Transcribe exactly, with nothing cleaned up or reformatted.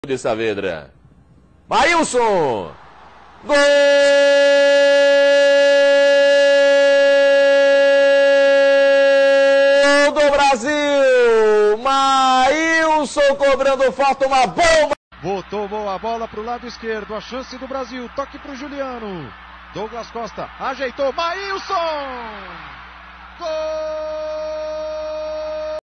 de Saavedra. Maílson! Gol do Brasil! Maílson cobrando falta, uma bomba! Voltou boa bola para o lado esquerdo, a chance do Brasil, toque para o Juliano. Douglas Costa ajeitou, Maílson! Gol!